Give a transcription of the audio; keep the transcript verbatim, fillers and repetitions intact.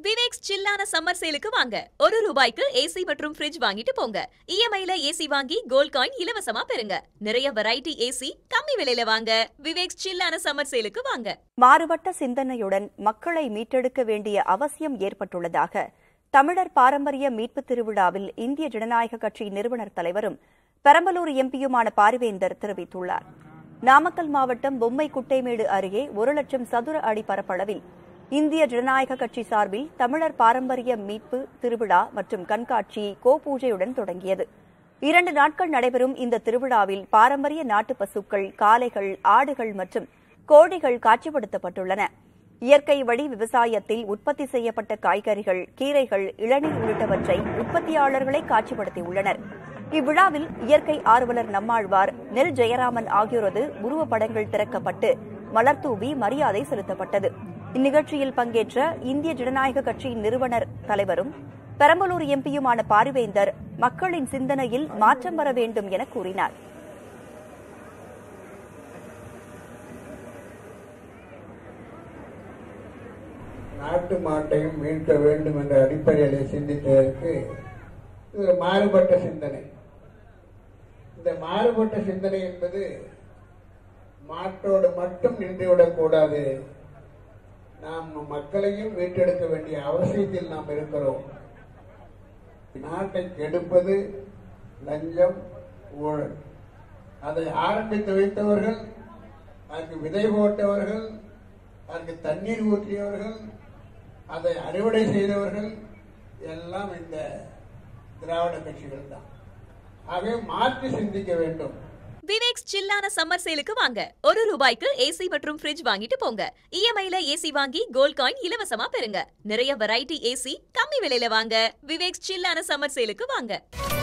Viveks சில்லான summer சேலுக்கு வாங்க. ஒரு ரூபாய்க்கு ஏசி மற்றும் ஃப்ரிட்ஜ் வாங்கிட்டு போங்க. இஎம்ஐல ஏசி வாங்கி கோல்ட் காயின் இலவசமா பெறுங்க. நிறைய வெரைட்டி ஏசி கம்மி விலையில வாங்க. விவேக்ஸ் சில்லான சம்மர் சேலுக்கு வாங்க. மாறுபட்ட சிந்தனையுடன் மக்களை மீட்டெடுக்க வேண்டிய அவசியம் ஏற்பட்டுள்ளதாக தமிழர் பாரம்பரிய மீட்பு திருவிழாவில் இந்திய ஜனநாயக கட்சி நிறுவனர் தலைவரும் பெரம்பலூர் எம்பியுமான பாரிவேந்தர் தெரிவித்துள்ளார். நாமக்கல் மாவட்டம் பொம்மை குட்டைமேடு அருகே ஒரு லட்சம் சதுர அடி பரப்பளவில் இந்திய ஜனநாயக கட்சி சார்பில் தமிழர் பாரம்பரிய மீட்பு திருவிழா மற்றும் கண்காட்சி கோபூஜையுடன் தொடங்கியது. இரண்டு நாட்கள் நடைபெறும் இந்த திருவிழாவில் பாரம்பரிய நாட்டு பசுக்கள், காளைகள், ஆடுகள் மற்றும் கோழிகள் காட்சிப்படுத்தப்பட்டுள்ளன. இயற்கை வழி விவசாயத்தில் உற்பத்தி செய்யப்பட்ட காய்கறிகள், கீரைகள், இளநீர் உள்ளிட்டவற்றை உற்பத்தியாளர்களை காட்சிப்படுத்தியுள்ளனர். இவ்விழாவில் இயற்கை ஆர்வலர் நம்மாழ்வார், நெல் ஜெயராமன் ஆகியோரது உருவப்படங்கள் திறக்கப்பட்டு மலர்தூவி மரியாதை செலுத்தப்பட்டது. இந்நிகழ்ச்சியில் பங்கேற்ற இந்திய ஜனநாயக கட்சி நிறுவனர் தலைவரும் பெரம்பலூர் எம்பியுமான பாரிவேந்தர் மக்களின் சிந்தனையில் மாற்றம் வர வேண்டும் என கூறினார். நாட்டு மாட்டையும் மீட்க வேண்டும் என்ற அடிப்படையில் சிந்தித்ததற்கு இது மாறுபட்ட சிந்தனை. இந்த மாறுபட்ட சிந்தனை என்பது மாட்டோடு மட்டும் நின்றுவிடக்கூடாது. நாம் மக்களையும் மீட்டெடுக்க வேண்டிய அவசியத்தில் நாம் இருக்கிறோம். நாட்டை கெடுப்பது லஞ்சம், ஊழல். அதை ஆரம்பித்து வைத்தவர்கள், அதற்கு விதை போட்டவர்கள், அதற்கு தண்ணீர் ஊற்றியவர்கள், அதை அறுவடை செய்தவர்கள் எல்லாம் இந்த திராவிட கட்சிகள் தான். ஆகவே மாற்றி சிந்திக்க வேண்டும். விவேக்ஸ் சில்லான சம்மர் சேலுக்கு வாங்க. ஒரு ரூபாய்க்கு ஏசி மற்றும் ஃப்ரிட்ஜ் வாங்கிட்டு போங்க. இஎம்ஐல ஏசி வாங்கி கோல்ட் காயின் இலவசமா பெறுங்க. நிறைய வெரைட்டி ஏசி கம்மி விலையில வாங்க. விவேக்ஸ் சில்லான சம்மர் சேலுக்கு வாங்க.